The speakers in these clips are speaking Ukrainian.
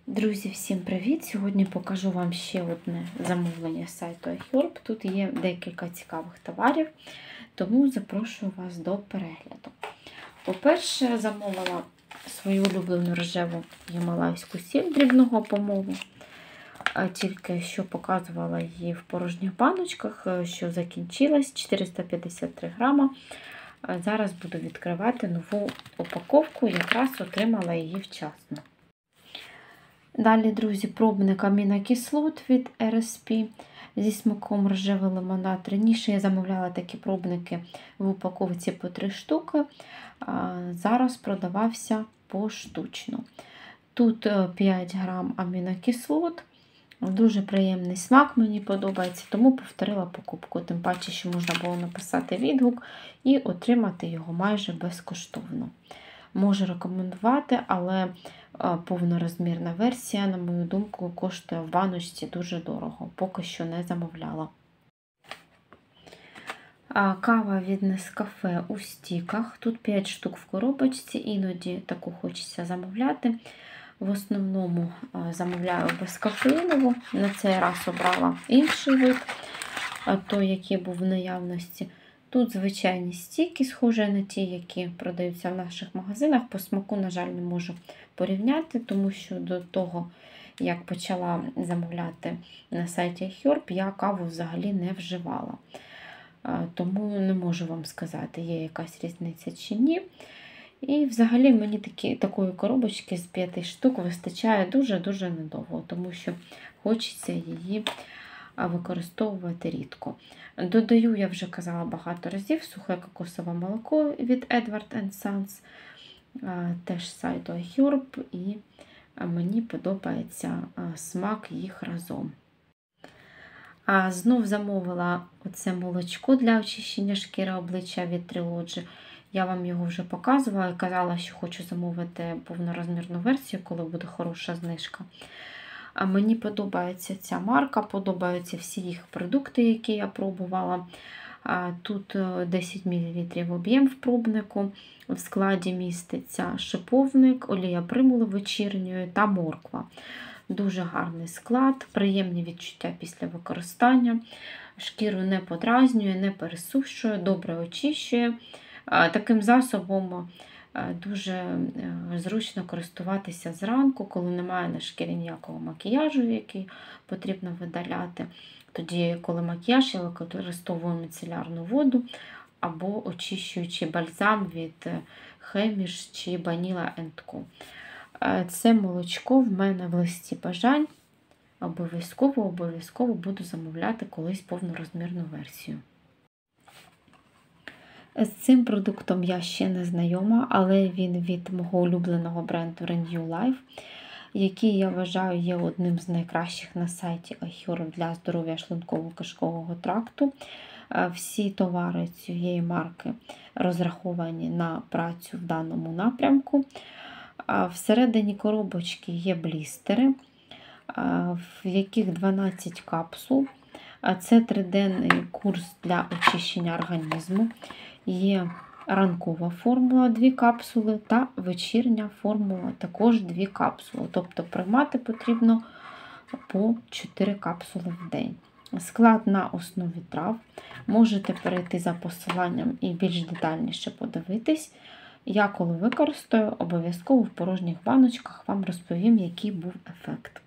Друзі, всім привіт! Сьогодні покажу вам ще одне замовлення з сайту iHerb. Тут є декілька цікавих товарів, тому запрошую вас до перегляду. По-перше, замовила свою улюблену рожеву гімалайську сіль дрібного помолу. Тільки що показувала її в порожніх баночках, що закінчилась, 453 грама. Зараз буду відкривати нову упаковку, якраз отримала її вчасно. Далі, друзі, пробник амінокислот від RSP зі смаком рожевий лимонад. Раніше я замовляла такі пробники в упаковці по 3 штуки, зараз продавався поштучно. Тут 5 грам амінокислот, дуже приємний смак, мені подобається, тому повторила покупку. Тим паче, що можна було написати відгук і отримати його майже безкоштовно. Можу рекомендувати, але повнорозмірна версія, на мою думку, коштує в баночці дуже дорого. Поки що не замовляла. Кава від Nescafé у стіках. Тут 5 штук в коробочці, іноді таку хочеться замовляти. В основному замовляю безкофеїнову. На цей раз обрала інший вид, той, який був в наявності. Тут звичайні стіки, схожі на ті, які продаються в наших магазинах. По смаку, на жаль, не можу порівняти, тому що до того, як почала замовляти на сайті iHerb, я каву взагалі не вживала. Тому не можу вам сказати, є якась різниця чи ні. І взагалі мені такої коробочки з 5 штук вистачає дуже-дуже недовго, тому що хочеться її використовувати рідко. Додаю, я вже казала багато разів, сухе кокосове молоко від Edward Sons, теж з сайту iHerb, і мені подобається смак їх разом. Знов замовила оце молочко для очищення шкіри обличчя від Trilogy. Я вам його вже показувала і казала, що хочу замовити повнорозмірну версію, коли буде хороша знижка. Мені подобається ця марка, подобаються всі їх продукти, які я пробувала. Тут 10 мл об'єм в пробнику. В складі міститься шиповник, олія примули вечірньої та морква. Дуже гарний склад, приємні відчуття після використання. Шкіру не подразнює, не пересушує, добре очищує. Таким засобом дуже зручно користуватися зранку, коли немає на шкірі ніякого макіяжу, який потрібно видаляти. Тоді, коли макіяж, я використовую міцелярну воду або очищуючий бальзам від Хеміш чи Баніла & Co. Це молочко в мене в листі бажань. Обов'язково буду замовляти колись повнорозмірну версію. З цим продуктом я ще не знайома, але він від мого улюбленого бренду Renew Life, який, я вважаю, є одним з найкращих на сайті iHerb для здоров'я шлунково-кишкового тракту. Всі товари цієї марки розраховані на працю в даному напрямку. Всередині коробочки є блістери, в яких 12 капсул. Це 3-денний курс для очищення організму. Є ранкова формула 2 капсули та вечірня формула також 2 капсули. Тобто приймати потрібно по 4 капсули в день. Склад на основі трав. Можете перейти за посиланням і більш детальніше подивитись. Я коли використаю, обов'язково в порожніх баночках вам розповім, який був ефект.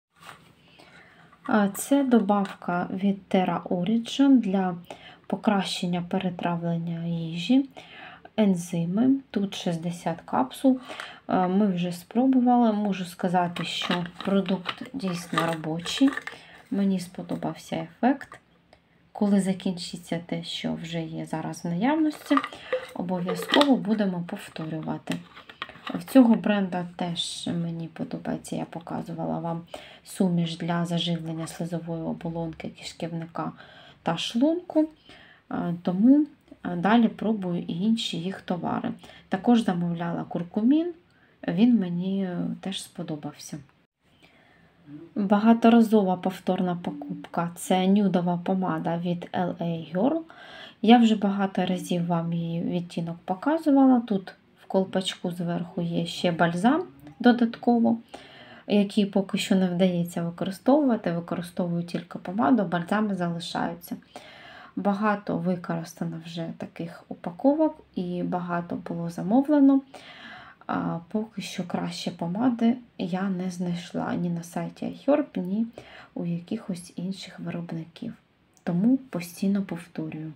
Це добавка від Terra Origin для покращення перетравлення їжі, ензими. Тут 60 капсул. Ми вже спробували. Можу сказати, що продукт дійсно робочий. Мені сподобався ефект. Коли закінчиться те, що вже є зараз в наявності, обов'язково будемо повторювати. В цього бренда теж мені подобається, я показувала вам суміш для заживлення слизової оболонки, кишківника та шлунку. Тому далі пробую і інші їх товари. Також замовляла куркумін, він мені теж сподобався. Багаторазова повторна покупка – це нюдова помада від LA Girl. Я вже багато разів вам її відтінок показувала. Тут в колпачку зверху є ще бальзам додатково. які поки що не вдається використовувати, використовую тільки помаду, бальзами залишаються. Багато використано вже таких упаковок і багато було замовлено. А поки що краще помади я не знайшла ні на сайті iHerb, ні у якихось інших виробників. Тому постійно повторюю.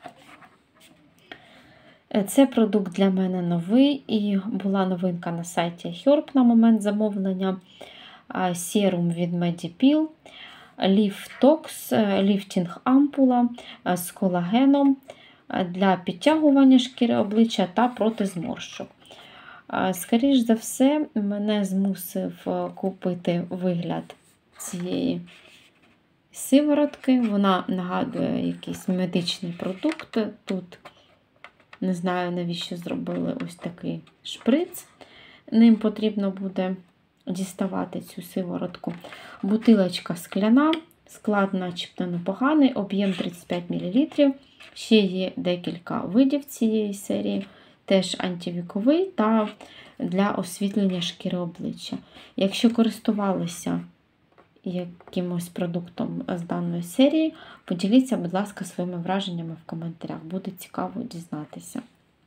Це продукт для мене новий, і була новинка на сайті iHerb на момент замовлення. Серум від Medipil, Liftox, ліфтінг ампула з колагеном для підтягування шкіри обличчя та проти зморщок. Скоріш за все, мене змусив купити вигляд цієї сиворотки. Вона нагадує якийсь медичний продукт. Тут не знаю, навіщо зробили ось такий шприц. Ним потрібно буде діставати цю сиворотку. Бутилочка скляна, склад начебто непоганий, об'єм 35 мл. Ще є декілька видів цієї серії. Теж антивіковий та для освітлення шкіри обличчя. Якщо користувалися якимось продуктом з даної серії, поділіться, будь ласка, своїми враженнями в коментарях. Буде цікаво дізнатися.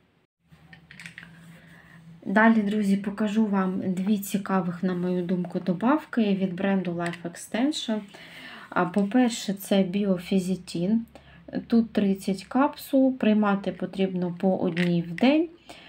Далі, друзі, покажу вам дві цікавих, на мою думку, добавки від бренду Life Extension. По-перше, це біофізітін. Тут 30 капсул, приймати потрібно по одній в день,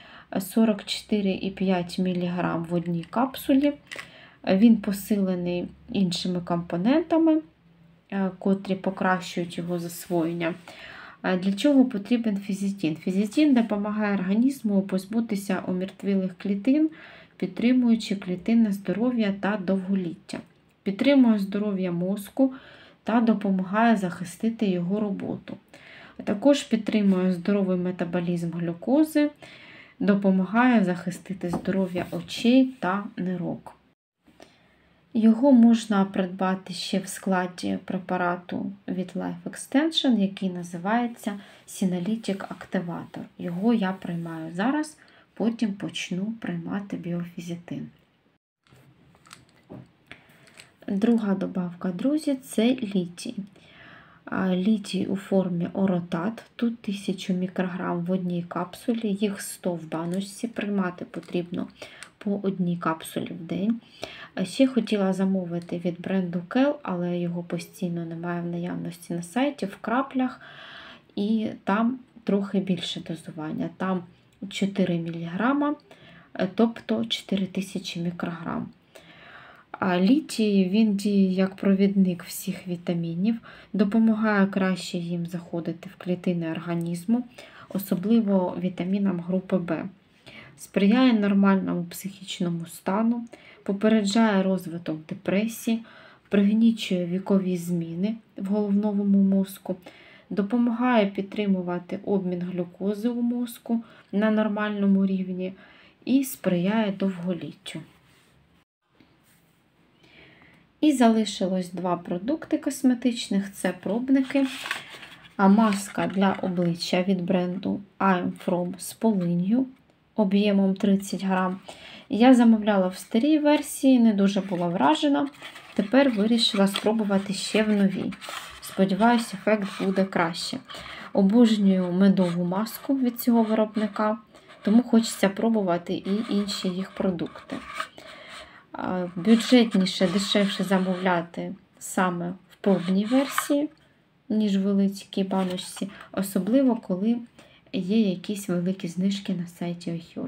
44,5 мг в одній капсулі. Він посилений іншими компонентами, котрі покращують його засвоєння. Для чого потрібен фізітін? Фізітін допомагає організму позбутися омертвілих клітин, підтримуючи клітинне здоров'я та довголіття. Підтримує здоров'я мозку та допомагає захистити його роботу. Також підтримує здоровий метаболізм глюкози, допомагає захистити здоров'я очей та нирок. Його можна придбати ще в складі препарату від Life Extension, який називається Senolytic Activator. Його я приймаю зараз, потім почну приймати біофізітин. Друга добавка, друзі, це літій. Літій у формі оротат, тут 1000 мікрограм в одній капсулі, їх 100 в баночці, приймати потрібно по одній капсулі в день. Ще хотіла замовити від бренду Kell, але його постійно немає в наявності на сайті, в краплях, і там трохи більше дозування, там 4 мг, тобто 4000 мікрограм. Літій, він діє як провідник всіх вітамінів, допомагає краще їм заходити в клітини організму, особливо вітамінам групи В. Сприяє нормальному психічному стану, попереджає розвиток депресії, пригнічує вікові зміни в головному мозку, допомагає підтримувати обмін глюкози у мозку на нормальному рівні і сприяє довголіттю. І залишилось два продукти косметичних, це пробники. Маска для обличчя від бренду I'm From з полинью об'ємом 30 грам. Я замовляла в старій версії, не дуже була вражена. Тепер вирішила спробувати ще в новій. Сподіваюся, ефект буде краще. Обожнюю медову маску від цього виробника, тому хочеться пробувати і інші їх продукти. Бюджетніше, дешевше замовляти саме в пробній версії, ніж в великій баночці, особливо коли є якісь великі знижки на сайті iHerb.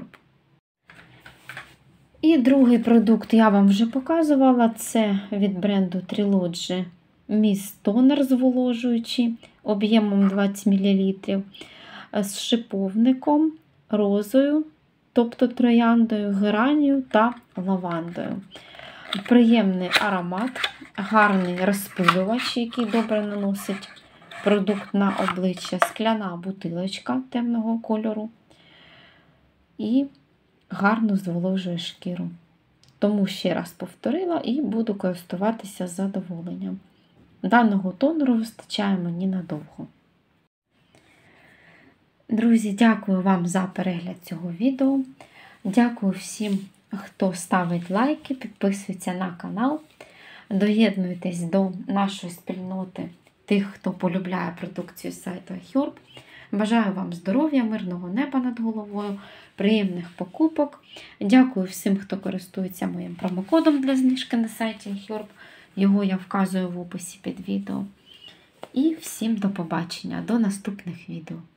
І другий продукт я вам вже показувала, це від бренду Trilogy Mist Toner зволожуючий, об'ємом 20 мл, з шиповником, розою, тобто трояндою, геранію та лавандою. Приємний аромат, гарний розпилювач, який добре наносить продукт на обличчя, скляна бутилочка темного кольору і гарно зволожує шкіру. Тому ще раз повторила і буду користуватися з задоволенням. Даного тонеру вистачає мені надовго. Друзі, дякую вам за перегляд цього відео. Дякую всім, хто ставить лайки, підписується на канал, доєднуйтесь до нашої спільноти тих, хто полюбляє продукцію сайту iHerb. Бажаю вам здоров'я, мирного неба над головою, приємних покупок. Дякую всім, хто користується моїм промокодом для знижки на сайті iHerb. Його я вказую в описі під відео. І всім до побачення, до наступних відео.